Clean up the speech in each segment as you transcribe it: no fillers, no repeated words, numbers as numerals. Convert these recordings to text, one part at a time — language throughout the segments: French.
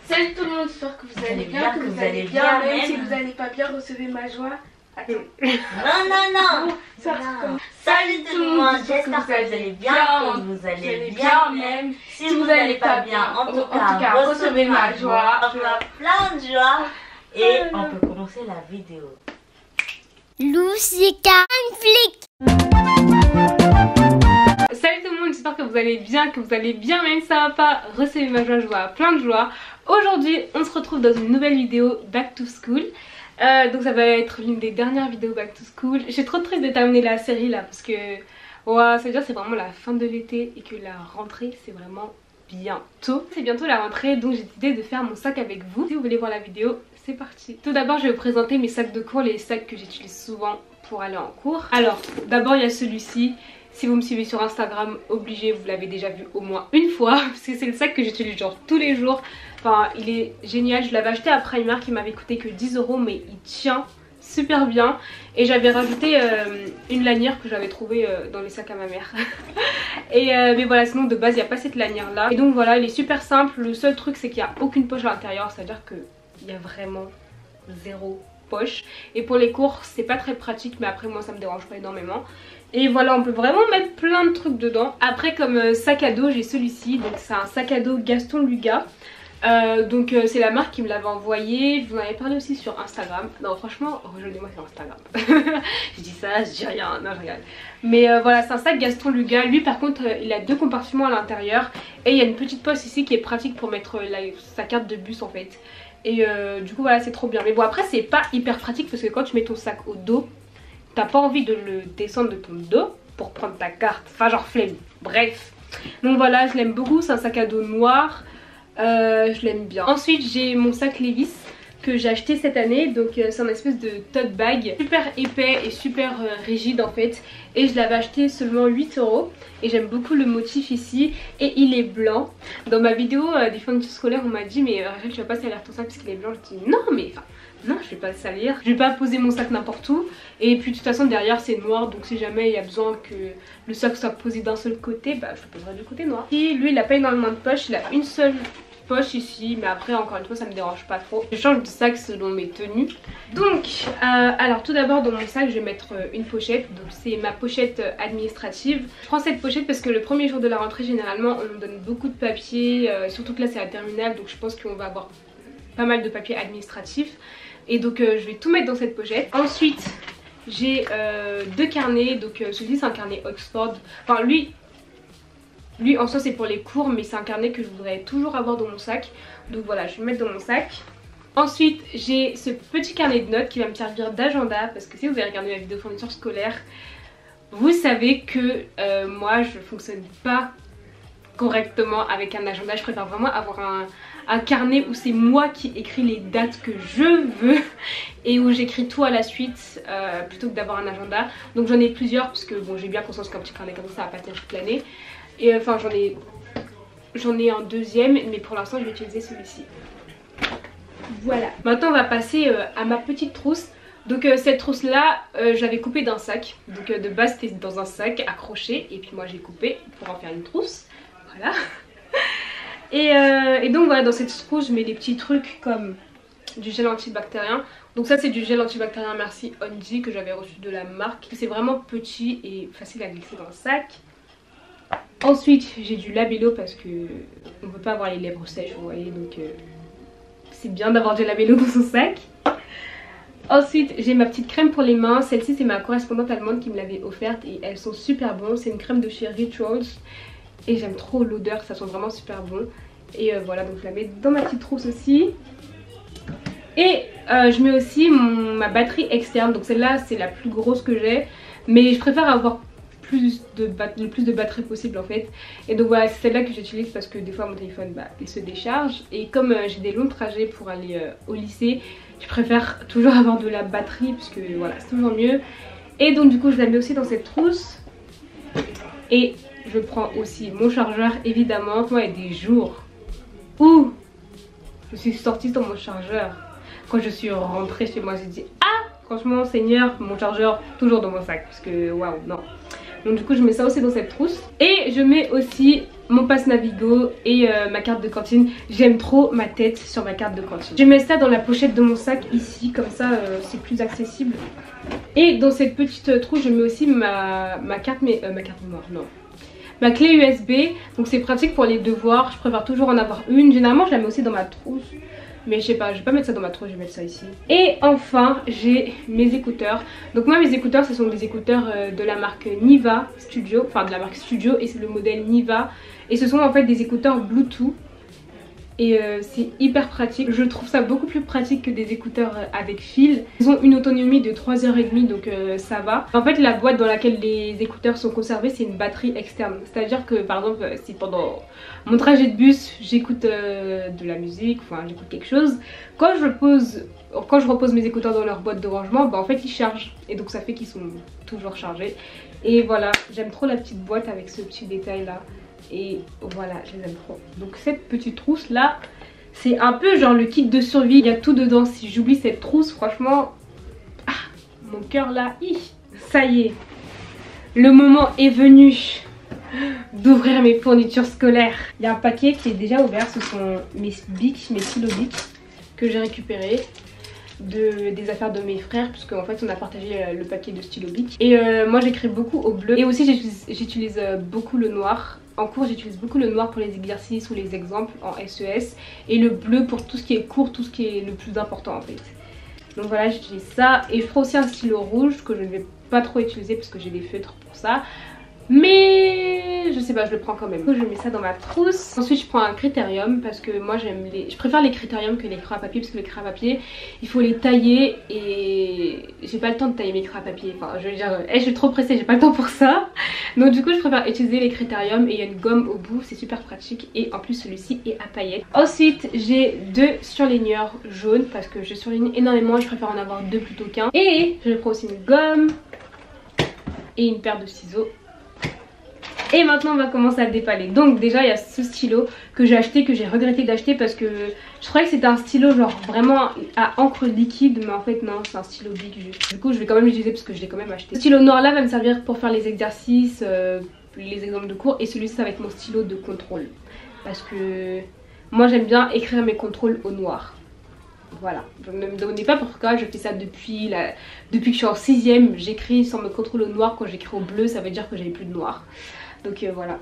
Salut tout le monde, j'espère que vous allez bien, que vous allez bien, même si vous n'allez pas bien, recevez ma joie. Attends. Non. Salut tout le monde, j'espère que vous allez bien, que vous allez bien même. Si vous n'allez pas bien, en tout cas, recevez ma joie, plein de joie. Et on peut commencer la vidéo. Lousica Flick. Salut tout le monde, j'espère que vous allez bien, même si ça va pas, recevez ma joie, je vois plein de joie. Aujourd'hui, on se retrouve dans une nouvelle vidéo Back to School. Donc ça va être l'une des dernières vidéos Back to School. Je suis trop triste de terminer la série là parce que ça veut dire c'est vraiment la fin de l'été et que la rentrée c'est vraiment bientôt. C'est bientôt la rentrée, donc j'ai décidé de faire mon sac avec vous. Si vous voulez voir la vidéo, c'est parti. Tout d'abord, je vais vous présenter mes sacs de cours, les sacs que j'utilise souvent pour aller en cours. Alors, d'abord il y a celui-ci. Si vous me suivez sur Instagram, obligé, vous l'avez déjà vu au moins une fois. Parce que c'est le sac que j'utilise genre tous les jours. Enfin, il est génial. Je l'avais acheté à Primark, il m'avait coûté que 10 €, mais il tient super bien. Et j'avais rajouté une lanière que j'avais trouvée dans les sacs à ma mère. Mais voilà, sinon de base, il n'y a pas cette lanière là. Et donc voilà, il est super simple. Le seul truc, c'est qu'il n'y a aucune poche à l'intérieur. C'est-à-dire qu'il y a vraiment zéro poche. Et pour les cours, c'est pas très pratique, mais après moi ça me dérange pas énormément. Et voilà, on peut vraiment mettre plein de trucs dedans. Après, comme sac à dos, j'ai celui-ci. Donc c'est un sac à dos Gaston Luga. C'est la marque qui me l'avait envoyé. Je vous en avais parlé aussi sur Instagram. Non, franchement, rejoignez-moi sur Instagram. Je dis ça, je dis rien. Non, je regarde. Mais voilà, c'est un sac Gaston Luga. Lui par contre, il a 2 compartiments à l'intérieur. Et il y a une petite poche ici qui est pratique pour mettre sa carte de bus en fait. Et du coup voilà, c'est trop bien. Mais bon, après c'est pas hyper pratique parce que quand tu mets ton sac au dos, t'as pas envie de le descendre de ton dos pour prendre ta carte. Enfin genre flemme. Bref. Donc voilà, je l'aime beaucoup. C'est un sac à dos noir. Je l'aime bien. Ensuite j'ai mon sac Levi's que j'ai acheté cette année. Donc c'est un espèce de tote bag super épais et super rigide en fait. Et je l'avais acheté seulement 8 €. Et j'aime beaucoup le motif ici. Et il est blanc. Dans ma vidéo des fournitures scolaires on m'a dit mais Rachel, tu vas pas salir ton sac parce qu'il est blanc. Je dis non mais enfin non, je vais pas le salir. Je vais pas poser mon sac n'importe où. Et puis de toute façon derrière c'est noir. Donc si jamais il y a besoin que le sac soit posé d'un seul côté, bah je le poserai du côté noir. Et lui il a pas énormément de poches. Il a une seule poche ici. Mais après encore une fois ça me dérange pas trop. Je change de sac selon mes tenues. Donc alors tout d'abord dans mon sac je vais mettre une pochette. Donc c'est ma pochette administrative. Je prends cette pochette parce que le premier jour de la rentrée généralement on nous donne beaucoup de papiers. Surtout que là c'est la terminale. Donc je pense qu'on va avoir pas mal de papiers administratifs. Et donc je vais tout mettre dans cette pochette. Ensuite j'ai 2 carnets. Donc celui-ci c'est un carnet Oxford. Enfin lui en soi c'est pour les cours, mais c'est un carnet que je voudrais toujours avoir dans mon sac. Donc voilà, je vais le mettre dans mon sac. Ensuite j'ai ce petit carnet de notes qui va me servir d'agenda. Parce que si vous avez regardé ma vidéo fourniture scolaire, vous savez que moi je fonctionne pas correctement avec un agenda. Je préfère vraiment avoir un carnet où c'est moi qui écris les dates que je veux et où j'écris tout à la suite plutôt que d'avoir un agenda. Donc j'en ai plusieurs parce que bon, j'ai bien conscience qu'un petit carnet comme ça va pas tenir toute l'année. Et enfin j'en ai un deuxième, mais pour l'instant je vais utiliser celui-ci. Voilà. Maintenant on va passer à ma petite trousse. Donc cette trousse là je l'avais coupée d'un sac. Donc de base c'était dans un sac accroché et puis moi j'ai coupé pour en faire une trousse. Voilà. Et donc voilà, dans cette trousse je mets des petits trucs comme du gel antibactérien. Donc ça c'est du gel antibactérien Merci Onji que j'avais reçu de la marque. C'est vraiment petit et facile à glisser dans le sac. Ensuite j'ai du labello parce que on peut pas avoir les lèvres sèches, vous voyez, donc c'est bien d'avoir du labello dans son sac. Ensuite j'ai ma petite crème pour les mains. Celle-ci c'est ma correspondante allemande qui me l'avait offerte et elles sont super bonnes. C'est une crème de chez Rituals. Et j'aime trop l'odeur, ça sent vraiment super bon. Et voilà, donc je la mets dans ma petite trousse aussi. Et je mets aussi ma batterie externe. Donc celle-là c'est la plus grosse que j'ai. Mais je préfère avoir le plus de batterie possible en fait. Et donc voilà, c'est celle-là que j'utilise parce que des fois mon téléphone il se décharge. Et comme j'ai des longs trajets pour aller au lycée, je préfère toujours avoir de la batterie parce que voilà, c'est toujours mieux. Et donc du coup je la mets aussi dans cette trousse. Et je prends aussi mon chargeur évidemment. Moi il y a des jours où je suis sortie sans mon chargeur. Quand je suis rentrée chez moi j'ai dit ah franchement Seigneur, mon chargeur toujours dans mon sac. Parce que waouh non. Donc du coup je mets ça aussi dans cette trousse. Et je mets aussi mon passe Navigo et ma carte de cantine. J'aime trop ma tête sur ma carte de cantine. Je mets ça dans la pochette de mon sac ici, comme ça c'est plus accessible. Et dans cette petite trousse je mets aussi ma carte mémoire, non. Ma clé USB, donc c'est pratique pour les devoirs, je préfère toujours en avoir une. Généralement je la mets aussi dans ma trousse, mais je sais pas, je vais pas mettre ça dans ma trousse, je vais mettre ça ici. Et enfin j'ai mes écouteurs. Donc moi mes écouteurs ce sont des écouteurs de la marque Niva Studio, enfin de la marque Studio, et c'est le modèle Niva. Et ce sont en fait des écouteurs Bluetooth. Et c'est hyper pratique. Je trouve ça beaucoup plus pratique que des écouteurs avec fil. Ils ont une autonomie de 3h30 donc ça va. En fait la boîte dans laquelle les écouteurs sont conservés c'est une batterie externe. C'est à dire que par exemple si pendant mon trajet de bus j'écoute de la musique, enfin j'écoute quelque chose, quand je repose mes écouteurs dans leur boîte de rangement, bah en fait ils chargent. Et donc ça fait qu'ils sont toujours chargés. Et voilà, j'aime trop la petite boîte avec ce petit détail là. Et voilà, je les aime trop. Donc cette petite trousse là, c'est un peu genre le kit de survie. Il y a tout dedans. Si j'oublie cette trousse, franchement, mon cœur là, ça y est. Le moment est venu d'ouvrir mes fournitures scolaires. Il y a un paquet qui est déjà ouvert. Ce sont mes bics, mes stylos bics que j'ai récupérés des affaires de mes frères, puisque en fait on a partagé le paquet de stylos bics. Et moi j'écris beaucoup au bleu. Et aussi j'utilise beaucoup le noir. En cours j'utilise beaucoup le noir pour les exercices ou les exemples en SES. Et le bleu pour tout ce qui est court, tout ce qui est le plus important en fait. Donc voilà, j'utilise ça. Et je prends aussi un stylo rouge que je ne vais pas trop utiliser parce que j'ai des feutres pour ça. Mais je sais pas, je le prends quand même. Je mets ça dans ma trousse. Ensuite je prends un critérium parce que moi je préfère les critériums que les crayons à papier, parce que les crayons à papier il faut les tailler et j'ai pas le temps de tailler mes crayons à papier. Enfin je veux dire, je suis trop pressée, j'ai pas le temps pour ça. Donc du coup je préfère utiliser les critériums et il y a une gomme au bout, c'est super pratique. Et en plus celui-ci est à paillettes. Ensuite j'ai deux surligneurs jaunes parce que je surligne énormément et je préfère en avoir deux plutôt qu'un. Et je prends aussi une gomme et une paire de ciseaux. Et maintenant on va commencer à déballer. Donc déjà il y a ce stylo que j'ai acheté, que j'ai regretté d'acheter parce que je croyais que c'était un stylo genre vraiment à encre liquide, mais en fait non, c'est un stylo bic juste. Du coup je vais quand même l'utiliser parce que je l'ai quand même acheté. Ce stylo noir là va me servir pour faire les exercices, les exemples de cours, et celui-ci ça va être mon stylo de contrôle. Parce que moi j'aime bien écrire mes contrôles au noir. Voilà, je ne me demandez pas pourquoi je fais ça depuis que je suis en 6ème. J'écris sans me contrôle au noir. Quand j'écris au bleu ça veut dire que j'avais plus de noir. Donc voilà.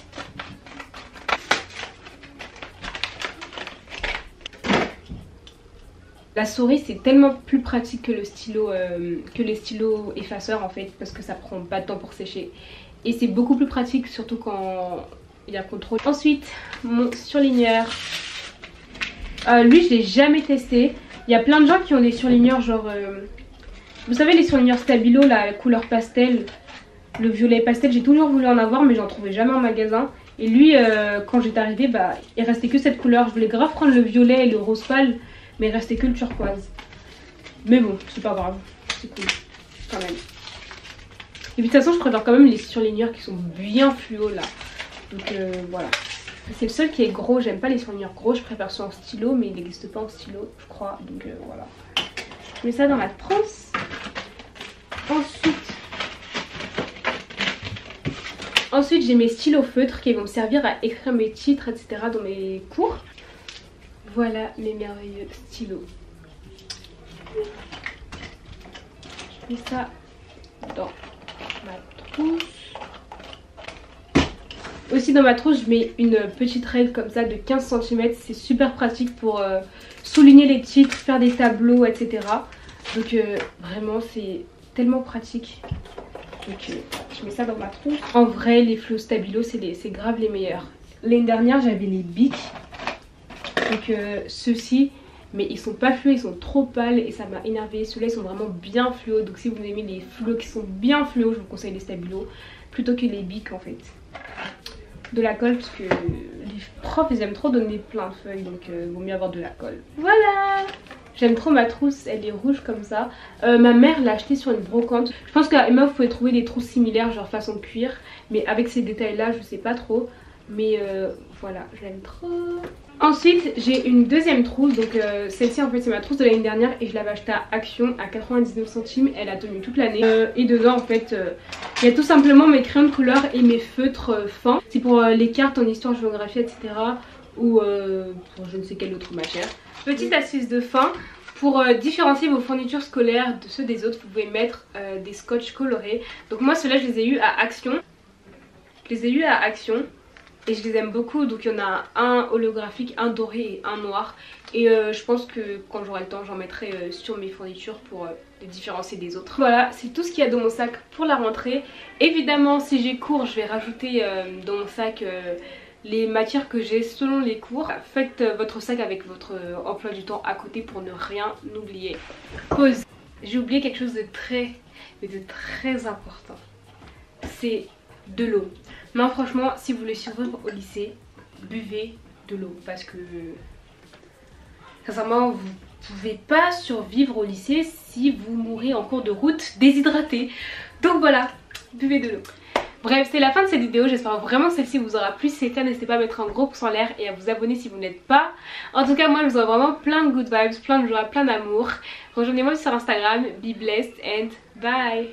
La souris c'est tellement plus pratique que le stylo, que les stylos effaceurs en fait, parce que ça prend pas de temps pour sécher. Et c'est beaucoup plus pratique surtout quand il y a contrôle. Ensuite mon surligneur. Lui je l'ai jamais testé. Il y a plein de gens qui ont des surligneurs genre vous savez les surligneurs Stabilo, la couleur pastel, le violet pastel. J'ai toujours voulu en avoir mais j'en trouvais jamais en magasin. Et lui quand j'étais arrivée bah il restait que cette couleur. Je voulais grave prendre le violet et le rose pâle, mais il restait que le turquoise. Mais bon c'est pas grave, c'est cool quand même. Et puis de toute façon je préfère quand même les surligneurs qui sont bien fluo là. Donc voilà. C'est le seul qui est gros, j'aime pas les surligneurs gros, je préfère ceux en stylo, mais il n'existe pas en stylo je crois, donc voilà. Je mets ça dans ma trousse. Ensuite j'ai mes stylos feutres qui vont me servir à écrire mes titres etc dans mes cours. Voilà mes merveilleux stylos. Je mets ça dans ma trousse. Aussi dans ma trousse je mets une petite règle comme ça de 15 cm. C'est super pratique pour souligner les titres, faire des tableaux etc. Donc vraiment c'est tellement pratique. Donc je mets ça dans ma trousse. En vrai les flots Stabilo c'est grave les meilleurs. L'année dernière j'avais les bics. Donc ceux-ci, mais ils sont pas fluos, ils sont trop pâles et ça m'a énervé. Ceux-là ils sont vraiment bien fluos. Donc si vous aimez les fluos qui sont bien fluos, je vous conseille les Stabilo plutôt que les bics en fait. De la colle parce que les profs ils aiment trop donner plein de feuilles, donc vaut mieux avoir de la colle. Voilà, j'aime trop ma trousse, elle est rouge comme ça. Ma mère l'a achetée sur une brocante. Je pense qu'à Emma vous pouvez trouver des trousses similaires genre façon cuir, mais avec ces détails là je sais pas trop. Mais voilà, je l'aime trop. Ensuite j'ai une deuxième trousse, donc celle-ci en fait c'est ma trousse de l'année dernière et je l'avais achetée à Action à 99 centimes, elle a tenu toute l'année. Et dedans en fait il y a tout simplement mes crayons de couleur et mes feutres fins. C'est pour les cartes en histoire, géographie etc. ou pour je ne sais quelle autre matière. Petite astuce de fin, pour différencier vos fournitures scolaires de ceux des autres, vous pouvez mettre des scotch colorés. Donc moi ceux-là je les ai eu à Action. Je les ai eu à Action. Et je les aime beaucoup, donc il y en a un holographique, un doré et un noir. Et je pense que quand j'aurai le temps j'en mettrai sur mes fournitures pour les différencier des autres. Voilà, c'est tout ce qu'il y a dans mon sac pour la rentrée. Évidemment si j'ai cours je vais rajouter dans mon sac les matières que j'ai selon les cours. Faites votre sac avec votre emploi du temps à côté pour ne rien oublier. Pause. J'ai oublié quelque chose de très important. C'est de l'eau. Non franchement si vous voulez survivre au lycée, buvez de l'eau parce que sincèrement vous pouvez pas survivre au lycée si vous mourrez en cours de route déshydraté. Donc voilà, buvez de l'eau. Bref, c'est la fin de cette vidéo, j'espère vraiment que celle-ci vous aura plu. Si c'est le cas, n'hésitez pas à mettre un gros pouce en l'air et à vous abonner si vous n'êtes pas. En tout cas moi je vous envoie vraiment plein de good vibes, plein de joie, plein d'amour. Rejoignez-moi sur Instagram, be blessed and bye.